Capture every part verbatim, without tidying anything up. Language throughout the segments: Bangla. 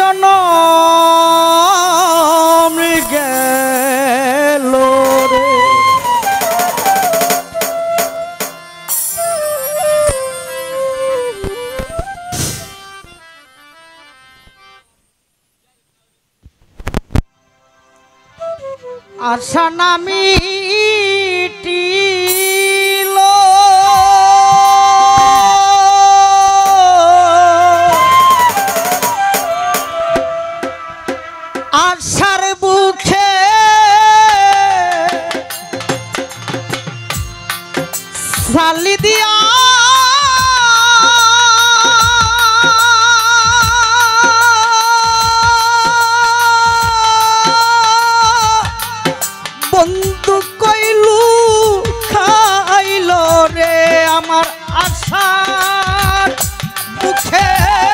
জনম গেল রে। আশা নামি আশার বুকে সালি দিয়া বন্ধু কইলু খাইল রে আমার আশার বুকে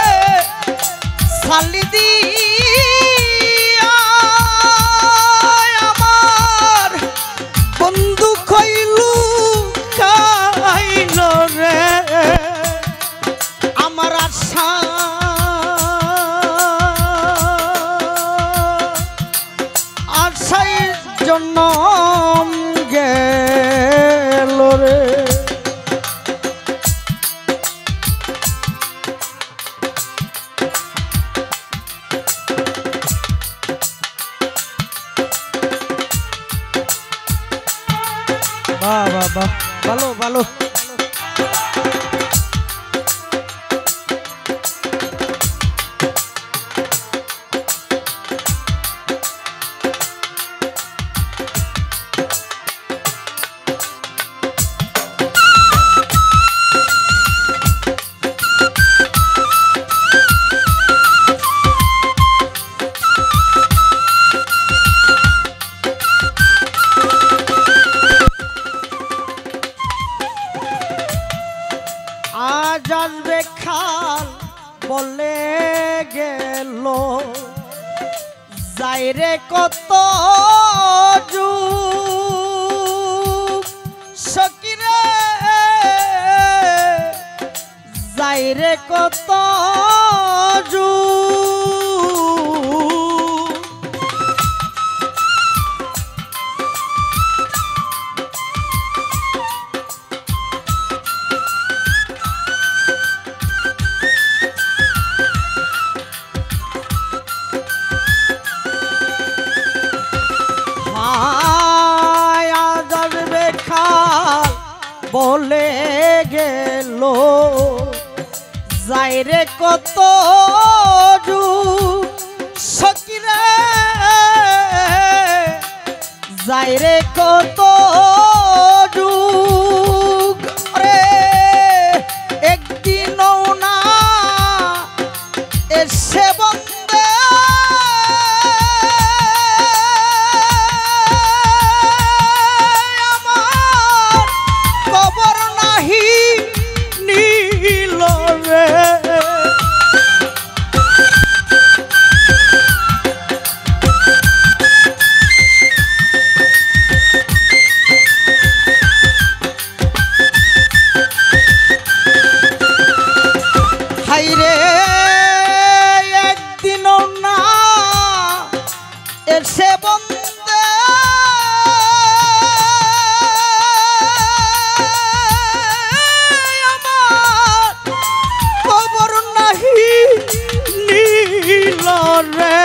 সালি দিয়া আমার বন্ধু কইলু খাইল রে আমার আশা আশাই জনম গেল রে। বাহ বাহ বাহ, ভালো ভালো। আজ আসবে খাল বলে গেল যাইরে কত যুগ সকিরে যাইরে কত যুগ বলে গেল যাইরে কত যুগ সকিরে যাইরে কত যুগ রে একদিনও না এসে বন্দে একদিনও না এসে বন্দে আমার খবর নাহি নীল রে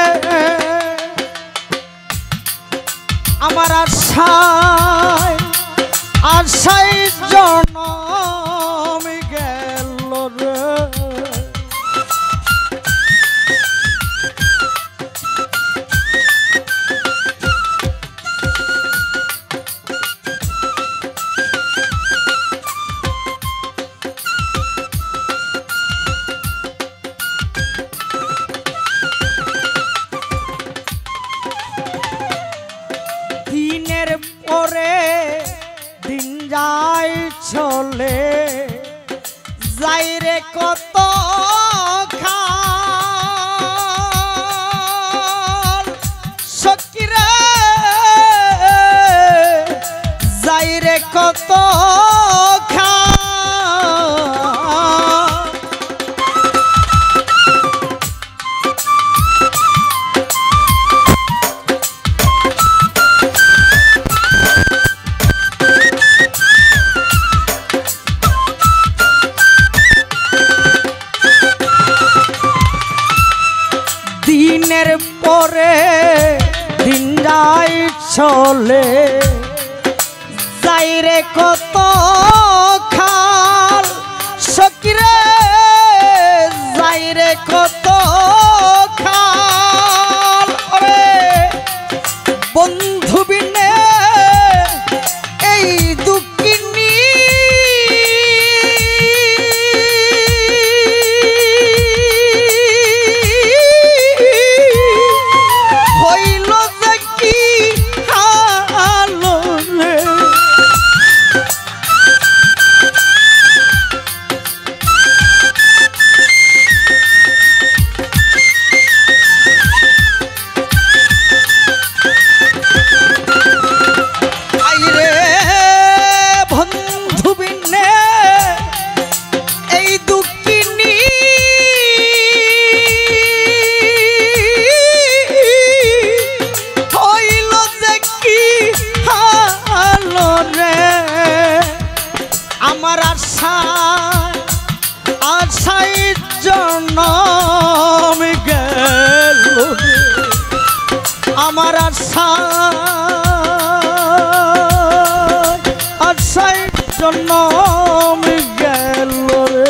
আমার আশায় আশায় জনম গেল রে। দিনের পরে দিন যায় চলে যাইরে কত খাল সকিরে যাইরে কত খাল চলে যাই রে কত খাল সকিরে যাই রে কত খাল ওরে বন্ধু বিনে এই দুঃখিনী হইল যে কি হালো রে আমার আশা আশাই জনম গেল আমার আশা আশাই জনম গেল রে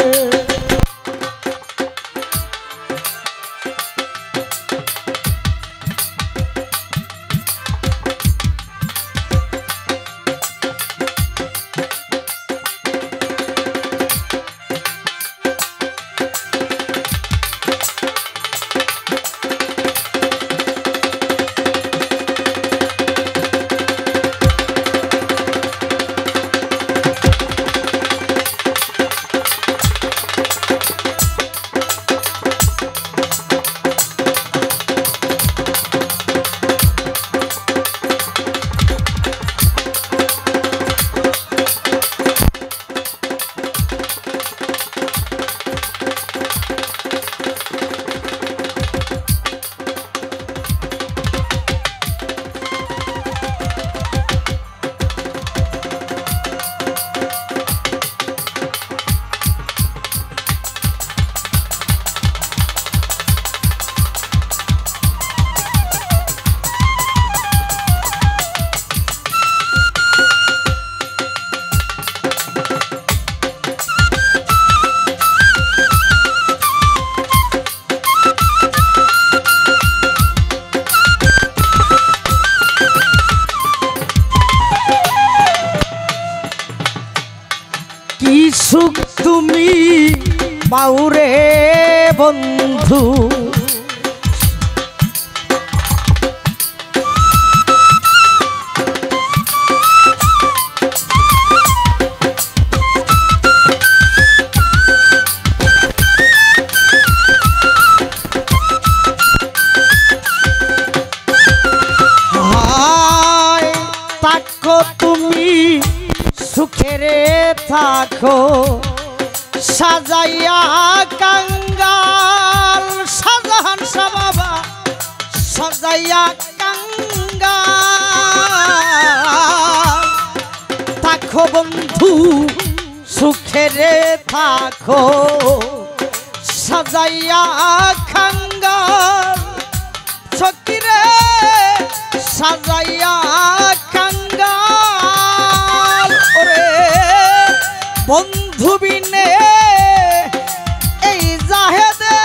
কি সুখ তুমি পাউরে বন্ধু হায় তাকো তুমি সুখেরে থাকো সাজাইয়া কাঙ্গাল সাজাহান বাবা সাজাইয়া কাঙ্গাল থাকো বন্ধু সুখেরে থাকো সাজাইয়া কাঙ্গাল সকিরে সাজাইয়া কাঙ্গাল ওরে বন্ধু বিনে এই জাহেদে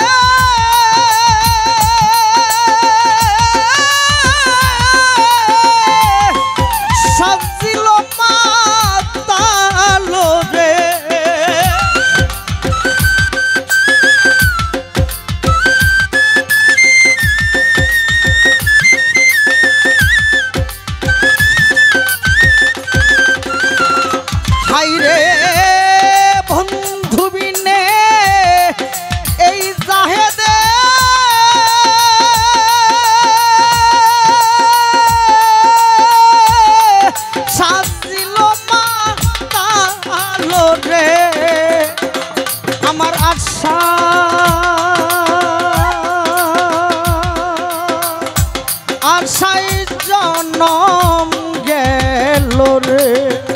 সাজিল মাতালো রে হাইরে বন্ধু বিনে এই জাহেদে সাজিল মাতালো রে আমার আশা আশাই জনম গেল রে।